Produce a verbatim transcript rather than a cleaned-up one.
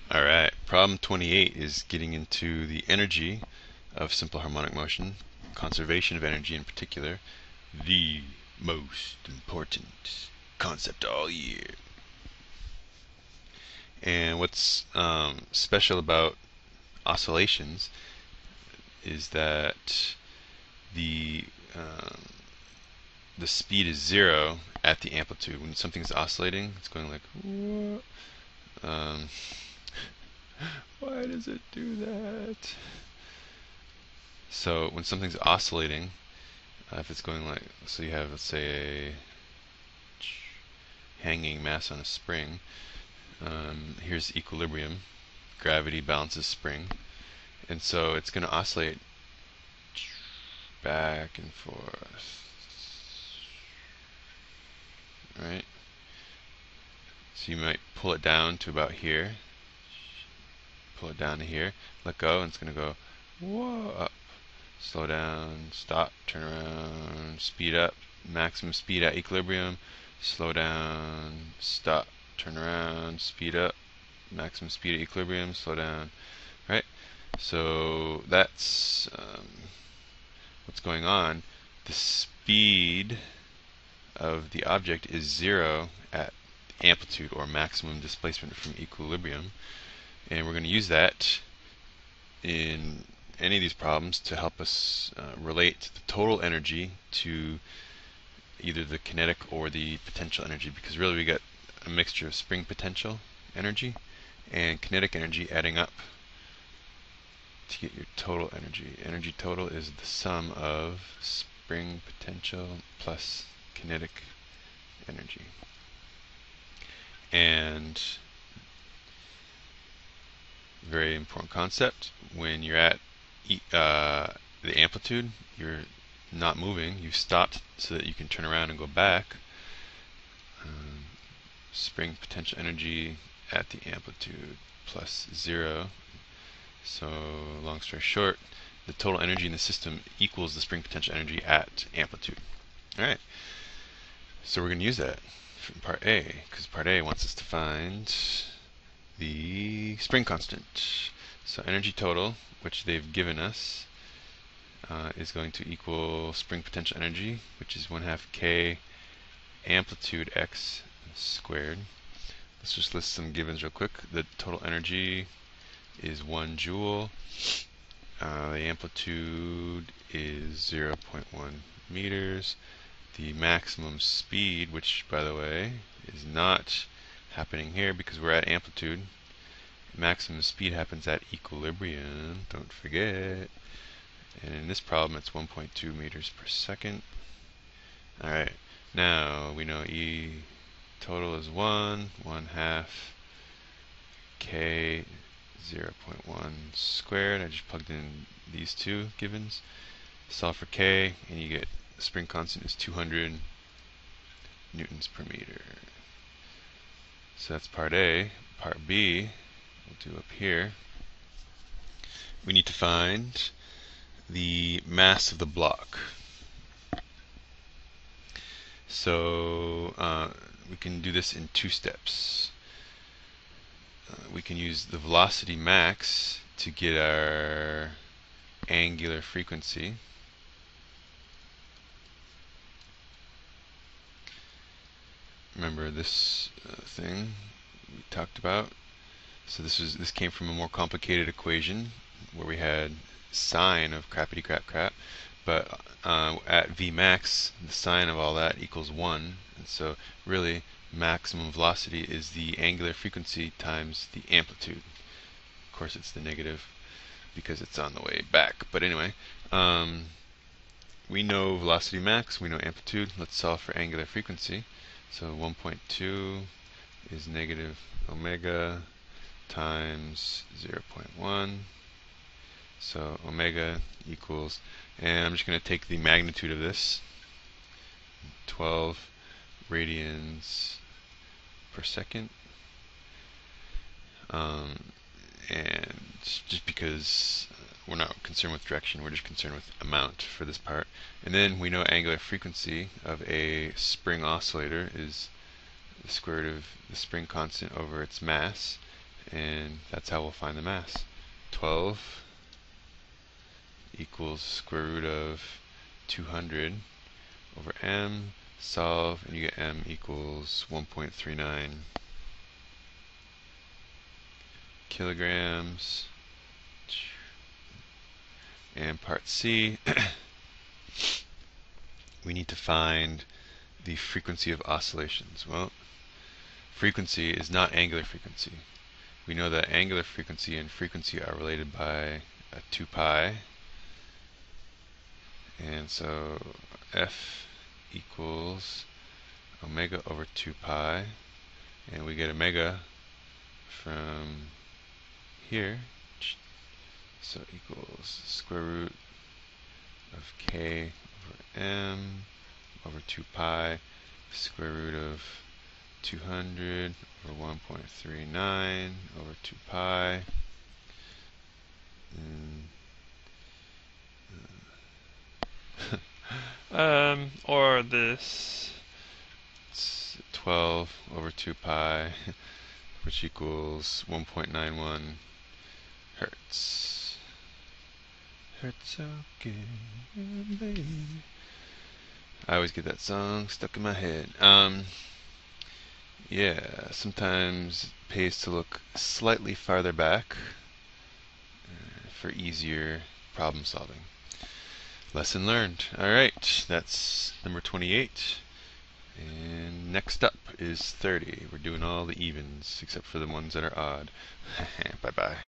Alright, problem twenty-eight is getting into the energy of simple harmonic motion, conservation of energy in particular, the most important concept all year. And what's um, special about oscillations is that the um, the speed is zero at the amplitude. When something's oscillating, it's going like, um, why does it do that? So when something's oscillating, uh, if it's going like, so you have, let's say, a hanging mass on a spring. Um, here's equilibrium. Gravity balances spring. And so it's going to oscillate back and forth. Right? So you might pull it down to about here. Pull it down to here. Let go, and it's going to go whoa, up. Slow down, stop, turn around, speed up, maximum speed at equilibrium, slow down, stop, turn around, speed up, maximum speed at equilibrium, slow down, right? So that's um, what's going on. The speed of the object is zero at amplitude or maximum displacement from equilibrium, and we're going to use that in any of these problems to help us uh, relate the total energy to either the kinetic or the potential energy, because really we got a mixture of spring potential energy and kinetic energy adding up to get your total energy. Energy total is the sum of spring potential plus kinetic energy. And very important concept, when you're at uh, the amplitude, you're not moving, you've stopped so that you can turn around and go back. Um, spring potential energy at the amplitude plus zero. So long story short, the total energy in the system equals the spring potential energy at amplitude. Alright, so we're going to use that from part A, because part A wants us to find the spring constant. So energy total, which they've given us, uh, is going to equal spring potential energy, which is one half k amplitude x squared. Let's just list some givens real quick. The total energy is one joule. Uh, the amplitude is zero point one meters. The maximum speed, which by the way is not happening here because we're at amplitude. Maximum speed happens at equilibrium, don't forget. And in this problem it's one point two meters per second. Alright, now we know E total is one, one half k zero point one squared. I just plugged in these two givens. Solve for k, and you get the spring constant is two hundred newtons per meter. So that's part A. Part B, we'll do up here. We need to find the mass of the block. So uh, we can do this in two steps. Uh, we can use the velocity max to get our angular frequency. Remember this uh, thing we talked about? So this was this came from a more complicated equation where we had sine of crappity crap crap, but uh, at V max the sine of all that equals one, and so really maximum velocity is the angular frequency times the amplitude. Of course it's the negative because it's on the way back, but anyway, um, we know velocity max, we know amplitude. Let's solve for angular frequency. So one point two is negative omega times zero point one. So omega equals, and I'm just going to take the magnitude of this, twelve radians per second. Um, and just because we're not concerned with direction, we're just concerned with amount for this part. And then we know angular frequency of a spring oscillator is the square root of the spring constant over its mass, and that's how we'll find the mass. twelve equals square root of two hundred over m, solve, and you get m equals one point three nine kilograms. And part C, we need to find the frequency of oscillations. Well, frequency is not angular frequency. We know that angular frequency and frequency are related by a two pi. And so F equals omega over two pi. And we get omega from here. So equals square root of k over m over two pi, square root of two hundred over one point three nine over two pi. Uh, um, or this. It's twelve over two pi, which equals one point nine one hertz. Hertz okay, baby. I always get that song stuck in my head. Um, yeah, sometimes it pays to look slightly farther back uh, for easier problem solving. Lesson learned. Alright, that's number twenty-eight. And next up is thirty. We're doing all the evens except for the ones that are odd. Bye bye.